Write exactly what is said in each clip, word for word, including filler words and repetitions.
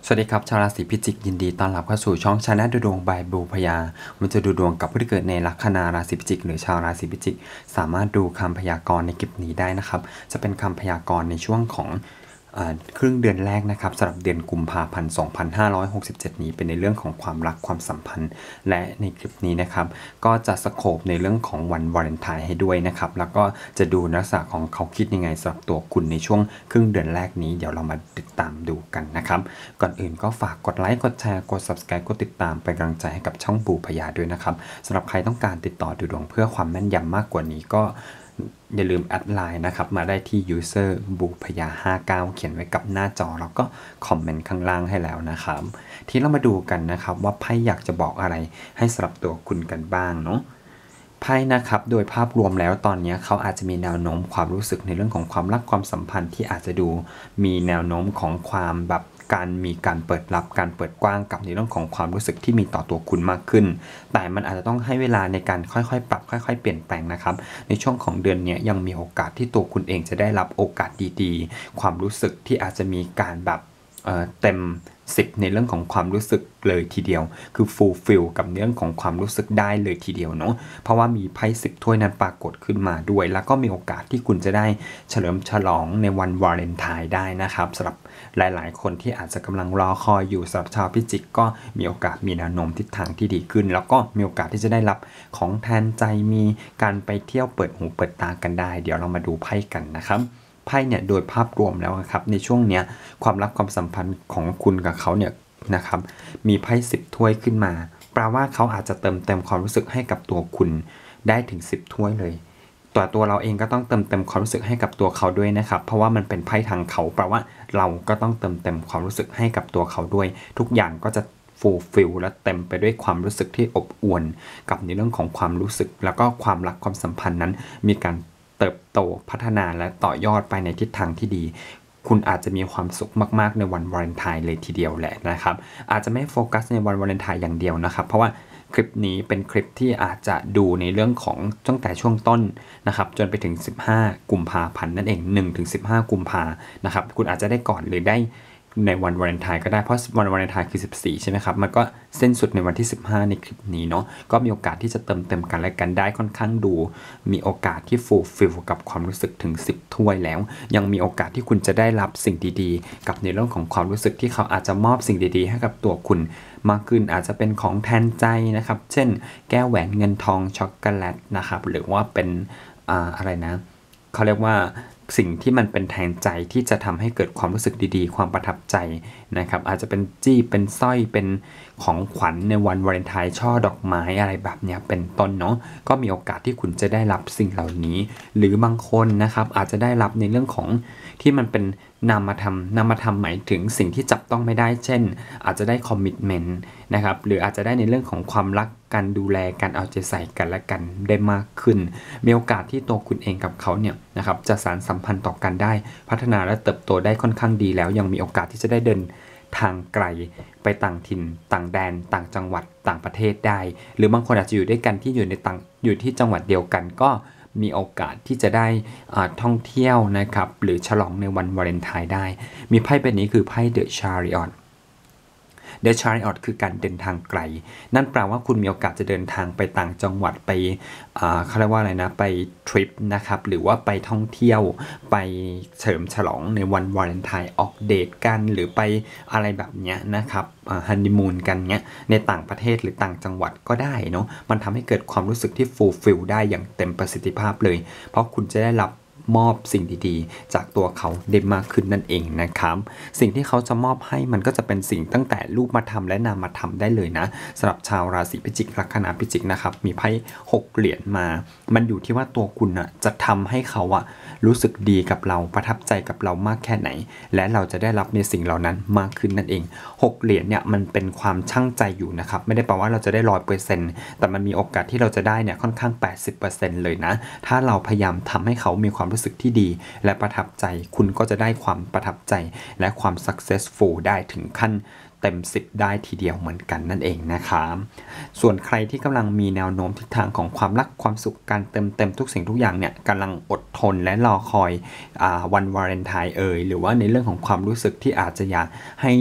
สวัสดีครับชาวราศีพิจิกยินดีต้อนรับเข้าสู่ช่องชาแนลดูดวงบายบูพยามันจะดูดวงกับผู้ที่เกิดในลัคนาราศีพิจิกหรือชาวราศีพิจิกสามารถดูคำพยากรณ์ในคลิปนี้ได้นะครับจะเป็นคำพยากรณ์ในช่วงของครึ่งเดือนแรกนะครับสำหรับเดือนกุมภาพันธ์สองพันห้าร้อยหกสิบเจ็ดนี้เป็นในเรื่องของความรักความสัมพันธ์และในคลิปนี้นะครับก็จะสโคปในเรื่องของวันวาเลนไทน์ให้ด้วยนะครับแล้วก็จะดูลักษณะของเขาคิดยังไงสำหรับตัวคุณในช่วงครึ่งเดือนแรกนี้เดี๋ยวเรามาติดตามดูกันนะครับก่อนอื่นก็ฝากกดไลค์กดแชร์กด ซับสไครบ์ กดติดตามเป็นกำลังใจให้กับช่องบูพยาด้วยนะครับสำหรับใครต้องการติดต่อดูดวงเพื่อความแม่นยำมากกว่านี้ก็อย่าลืมแอดไลน์นะครับมาได้ที่ user บูพยาห้าเก้าเขียนไว้กับหน้าจอแล้วก็คอมเมนต์ข้างล่างให้แล้วนะครับทีเรามาดูกันนะครับว่าไพ่อยากจะบอกอะไรให้สำหรับตัวคุณกันบ้างเนาะไพ่นะครับโดยภาพรวมแล้วตอนนี้เขาอาจจะมีแนวโน้มความรู้สึกในเรื่องของความรักความสัมพันธ์ที่อาจจะดูมีแนวโน้มของความแบบการมีการเปิดรับการเปิดกว้างกับในเรื่องของความรู้สึกที่มีต่อตัวคุณมากขึ้นแต่มันอาจจะต้องให้เวลาในการค่อยๆปรับค่อยๆเปลี่ยนแปลงนะครับในช่วงของเดือนนี้ยังมีโอกาสที่ตัวคุณเองจะได้รับโอกาสดีๆความรู้สึกที่อาจจะมีการแบบเอ่อเต็มสิบในเรื่องของความรู้สึกเลยทีเดียวคือ fulfill กับเรื่องของความรู้สึกได้เลยทีเดียวเนาะเพราะว่ามีไพ่สิบถ้วยนั้นปรากฏขึ้นมาด้วยแล้วก็มีโอกาสที่คุณจะได้เฉลิมฉลองในวันวาเลนไทน์ได้นะครับสำหรับหลายๆคนที่อาจจะกำลังรอคอยอยู่สำหรับชาวพิจิกก็มีโอกาสมีแนวโน้มทิศทางที่ดีขึ้นแล้วก็มีโอกาสที่จะได้รับของแทนใจมีการไปเที่ยวเปิดหูเปิดตากันได้เดี๋ยวเรามาดูไพ่กันนะครับไพ่เนี่ยโดยภาพรวมแล้วครับในช่วงเนี้ยความรักความสัมพันธ์ของคุณกับเขาเนี่ยนะครับมีไพ่สิบถ้วยขึ้นมาแปลว่าเขาอาจจะเติมเต็มความรู้สึกให้กับตัวคุณได้ถึงสิบถ้วยเลยตัวตัวเราเองก็ต้องเติมเต็มความรู้สึกให้กับตัวเขาด้วยนะครับเพราะว่ามันเป็นไพ่ทางเขาแปลว่าเราก็ต้องเติมเต็มความรู้สึกให้กับตัวเขาด้วยทุกอย่างก็จะฟูลฟิลและเต็มไปด้วยความรู้สึกที่อบอวลกับในเรื่องของความรู้สึกแล้วก็ความรักความสัมพันธ์นั้นมีการเติบโตพัฒนาและต่อยอดไปในทิศทางที่ดีคุณอาจจะมีความสุขมากๆในวันวาเลนไทน์เลยทีเดียวแหละนะครับอาจจะไม่โฟกัสในวันวาเลนไทน์อย่างเดียวนะครับเพราะว่าคลิปนี้เป็นคลิปที่อาจจะดูในเรื่องของตั้งแต่ช่วงต้นนะครับจนไปถึงสิบห้ากุมภาพันธ์นั่นเอง หนึ่งถึงสิบห้ากุมภานะครับคุณอาจจะได้ก่อนหรือได้ในวันวาเลนไทน์ก็ได้เพราะวันวาเลนไทน์คือสิบสี่ใช่ไหมครับมันก็เส้นสุดในวันที่สิบห้าในคลิปนี้เนาะก็มีโอกาสที่จะเติมเต็มกันและกันได้ค่อนข้างดูมีโอกาสที่ฟูลฟิลกับความรู้สึกถึงสิบถ้วยแล้วยังมีโอกาสที่คุณจะได้รับสิ่งดีๆกับในเรื่องของความรู้สึกที่เขาอาจจะมอบสิ่งดีๆให้กับตัวคุณมากขึ้นอาจจะเป็นของแทนใจนะครับเช่นแก้วแหวนเงินทองช็อกโกแลตนะครับหรือว่าเป็นอ่าอะไรนะเขาเรียกว่าสิ่งที่มันเป็นแทนใจที่จะทำให้เกิดความรู้สึกดีๆความประทับใจนะครับอาจจะเป็นจี้เป็นสร้อยเป็นของขวัญในวันวาเลนไทน์ช่อดอกไม้อะไรแบบนี้เป็นต้นเนาะก็มีโอกาสที่คุณจะได้รับสิ่งเหล่านี้หรือบางคนนะครับอาจจะได้รับในเรื่องของที่มันเป็นนามธรรมนามธรรมหมายถึงสิ่งที่จับต้องไม่ได้เช่นอาจจะได้คอมมิตเมนต์นะครับหรืออาจจะได้ในเรื่องของความรักการดูแลการเอาใจใส่กันและกันได้มากขึ้นมีโอกาสที่ตัวคุณเองกับเขาเนี่ยนะครับจะสานสัมพันธ์ต่อกันได้พัฒนาและเติบโตได้ค่อนข้างดีแล้วยังมีโอกาสที่จะได้เดินทางไกลไปต่างถิ่นต่างแดนต่างจังหวัดต่างประเทศได้หรือบางคนอาจจะอยู่ด้วยกันที่อยู่ในต่างอยู่ที่จังหวัดเดียวกันก็มีโอกาสที่จะได้ท่องเที่ยวนะครับหรือฉลองในวันวาเลนไทน์ได้มีไพ่ใบนี้คือไพ่เดอะชาริออตเดอะชาริออตคือการเดินทางไกลนั่นแปลว่าคุณมีโอกาสจะเดินทางไปต่างจังหวัดไปเขาเรียกว่าอะไรนะไปทริปนะครับหรือว่าไปท่องเที่ยวไปเฉลิมฉลองในวันวาเลนไทน์ออกเดทกันหรือไปอะไรแบบนี้นะครับฮันนีมูนกันเนี้ยในต่างประเทศหรือต่างจังหวัดก็ได้เนาะมันทำให้เกิดความรู้สึกที่ฟูลฟิลได้อย่างเต็มประสิทธิภาพเลยเพราะคุณจะได้รับมอบสิ่งดีๆจากตัวเขาได้มากขึ้นนั่นเองนะครับสิ่งที่เขาจะมอบให้มันก็จะเป็นสิ่งตั้งแต่รูปธรรมและนามธรรมได้เลยนะสำหรับชาวราศีพิจิกลัคนาพิจิกนะครับมีไพ่หกเหรียญมามันอยู่ที่ว่าตัวคุณอ่ะจะทำให้เขาอ่ะรู้สึกดีกับเราประทับใจกับเรามากแค่ไหนและเราจะได้รับในสิ่งเหล่านั้นมากขึ้นนั่นเองหกเหรียญเนี่ยมันเป็นความชั่งใจอยู่นะครับไม่ได้แปลว่าเราจะได้ ร้อยเปอร์เซ็นต์ แต่มันมีโอกาสที่เราจะได้เนี่ยค่อนข้าง แปดสิบเปอร์เซ็นต์ เลยนะถ้าเราพยายามทำให้เขามีความรู้สึกที่ดีและประทับใจคุณก็จะได้ความประทับใจและความ successful ได้ถึงขั้นเต็มสิบได้ทีเดียวเหมือนกันนั่นเองนะครับส่วนใครที่กำลังมีแนวโน้มทิศทางของความรักความสุขการเติมเต็มทุกสิ่งทุกอย่างเนี่ยกำลังอดทนและรอคอยอ่าวันวาเลนไทน์เอ่ยหรือว่าในเรื่องของความรู้สึกที่อาจจะอยากให้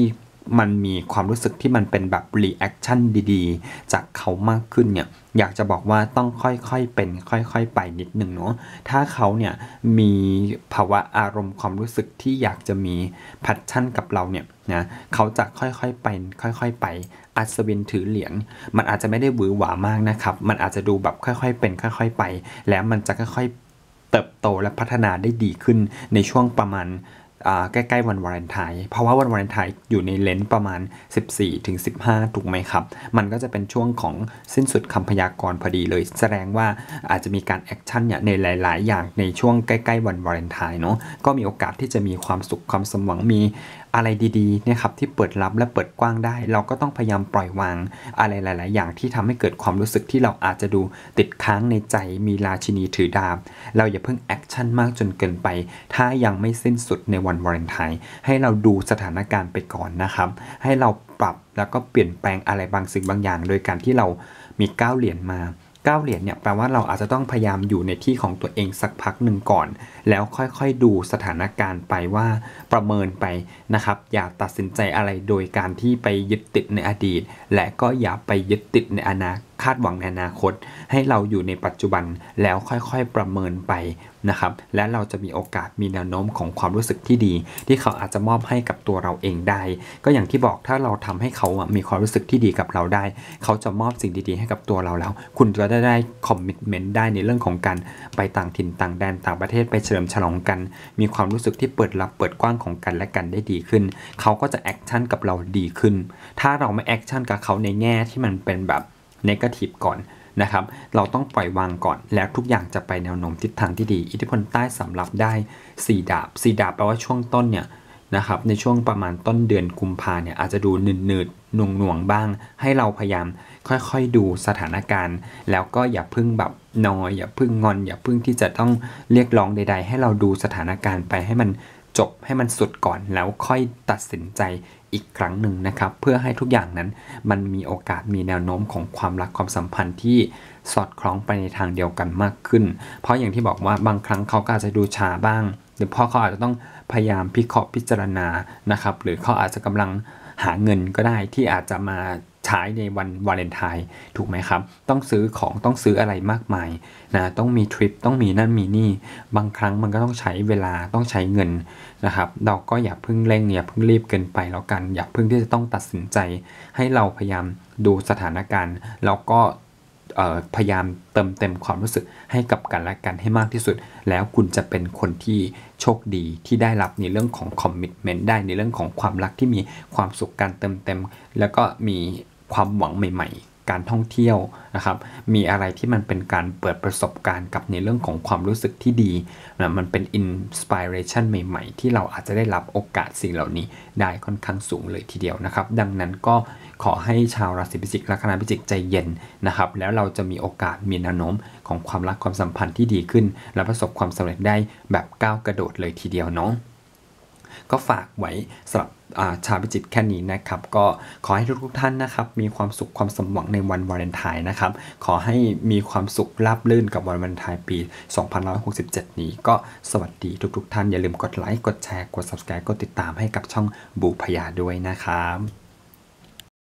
มันมีความรู้สึกที่มันเป็นแบบรีแอคชั่นดีๆจากเขามากขึ้นเนี่ยอยากจะบอกว่าต้องค่อยๆเป็นค่อยๆไปนิดนึงเนาะถ้าเขาเนี่ยมีภาวะอารมณ์ความรู้สึกที่อยากจะมีแพชชั่นกับเราเนี่ยนะเขาจะค่อยๆไปค่อยๆไปอัศวินถือเหรียญมันอาจจะไม่ได้หวือหวามากนะครับมันอาจจะดูแบบค่อยๆเป็นค่อยๆไปแล้วมันจะค่อยๆเติบโตและพัฒนาได้ดีขึ้นในช่วงประมาณใกล้ๆวันวาเลนไทน์เพราะว่าวันวาเลนไทน์อยู่ในเลนส์ประมาณ สิบสี่ถึงสิบห้า ถูกไหมครับมันก็จะเป็นช่วงของสิ้นสุดคำพยากรณ์พอดีเลยแสดงว่าอาจจะมีการแอคชั่นเนี่ยในหลายๆอย่างในช่วงใกล้ๆวันวาเลนไทน์เนาะก็มีโอกาสที่จะมีความสุขความสมหวังมีอะไรดีๆเนี่ยครับที่เปิดรับและเปิดกว้างได้เราก็ต้องพยายามปล่อยวางอะไรหลายๆอย่างที่ทำให้เกิดความรู้สึกที่เราอาจจะดูติดค้างในใจมีราชินีถือดาบเราอย่าเพิ่งแอคชั่นมากจนเกินไปถ้ายังไม่สิ้นสุดในวันวาเลนไทน์ให้เราดูสถานการณ์ไปก่อนนะครับให้เราปรับแล้วก็เปลี่ยนแปลงอะไรบางสิ่งบางอย่างโดยการที่เรามีเก้าเหรียญมาเก้าเหรียญเนี่ยแปลว่าเราอาจจะต้องพยายามอยู่ในที่ของตัวเองสักพักหนึ่งก่อนแล้วค่อยๆดูสถานการณ์ไปว่าประเมินไปนะครับอย่าตัดสินใจอะไรโดยการที่ไปยึดติดในอดีตและก็อย่าไปยึดติดในอนาคาดหวังในอนาคตให้เราอยู่ในปัจจุบันแล้วค่อยๆประเมินไปนะครับและเราจะมีโอกาสมีแนวโน้มของความรู้สึกที่ดีที่เขาอาจจะมอบให้กับตัวเราเองได้ก็อย่างที่บอกถ้าเราทำให้เขามีความรู้สึกที่ดีกับเราได้เขาจะมอบสิ่งดีๆให้กับตัวเราแล้วคุณจะได้ได้คอมมิตเมนต์ได้ในเรื่องของการไปต่างถิ่นต่างแดนต่างประเทศไปเฉลิมฉลองกันมีความรู้สึกที่เปิดรับเปิดกว้างของกันและกันได้ดีขึ้นเขาก็จะแอคชั่นกับเราดีขึ้นถ้าเราไม่แอคชั่นกับเขาในแง่ที่มันเป็นแบบเนกาทีฟก่อนนะครับเราต้องปล่อยวางก่อนแล้วทุกอย่างจะไปแนวโน้มทิศทางที่ดีอิทธิพลใต้สำหรับได้สี่ดาบสี่ดาบแปลว่าช่วงต้นเนี่ยนะครับในช่วงประมาณต้นเดือนกุมภาเนี่ยอาจจะดูหนืดๆหน่วงๆบ้างให้เราพยายามค่อยๆดูสถานการณ์แล้วก็อย่าพึ่งแบบนอยอย่าพึ่งงอนอย่าพึ่งที่จะต้องเรียกร้องใดๆให้เราดูสถานการณ์ไปให้มันจบให้มันสุดก่อนแล้วค่อยตัดสินใจอีกครั้งหนึ่งนะครับเพื่อให้ทุกอย่างนั้นมันมีโอกาสมีแนวโน้มของความรักความสัมพันธ์ที่สอดคล้องไปในทางเดียวกันมากขึ้นเพราะอย่างที่บอกว่าบางครั้งเขาก็อาจจะดูช้าบ้างหรือเพราะเขาอาจจะต้องพยายามพิเคราะห์พิจารณานะครับหรือเขาอาจจะกำลังหาเงินก็ได้ที่อาจจะมาใช้ในวันวาเลนไทน์ถูกไหมครับต้องซื้อของต้องซื้ออะไรมากมายนะต้องมีทริปต้องมีนั่นมีนี่บางครั้งมันก็ต้องใช้เวลาต้องใช้เงินนะครับเราก็อย่าเพิ่งเร่งอย่าเพิ่งรีบเกินไปแล้วกันอย่าเพิ่งที่จะต้องตัดสินใจให้เราพยายามดูสถานการณ์แล้วก็พยายามเติมเต็มความรู้สึกให้กับกันและกันให้มากที่สุดแล้วคุณจะเป็นคนที่โชคดีที่ได้รับในเรื่องของคอมมิตเมนต์ได้ในเรื่องของความรักที่มีความสุขการเติมเต็มแล้วก็มีความหวังใหม่ๆการท่องเที่ยวนะครับมีอะไรที่มันเป็นการเปิดประสบการณ์กับในเรื่องของความรู้สึกที่ดีนะมันเป็นอินสปิเรชันใหม่ๆที่เราอาจจะได้รับโอกาสสิ่งเหล่านี้ได้ค่อนข้างสูงเลยทีเดียวนะครับดังนั้นก็ขอให้ชาวราศีพิจิกลัคนาพิจิกใจเย็นนะครับแล้วเราจะมีโอกาสมีแนวโน้มของความรักความสัมพันธ์ที่ดีขึ้นและประสบความสำเร็จได้แบบก้าวกระโดดเลยทีเดียวเนาะก็ฝากไว้สำหรับชาวพิจิกแค่นี้นะครับก็ขอให้ทุกๆท่านนะครับมีความสุขความสมหวังในวันวาเลนไทน์นะครับขอให้มีความสุขราบรื่นกับวันวาเลนไทน์ปีสองพันห้าร้อยหกสิบเจ็ดนี้ก็สวัสดีทุกๆท่านอย่าลืมกดไลค์กดแชร์กด ซับสไครบ์ กดติดตามให้กับช่องบูพยาด้วยนะครับ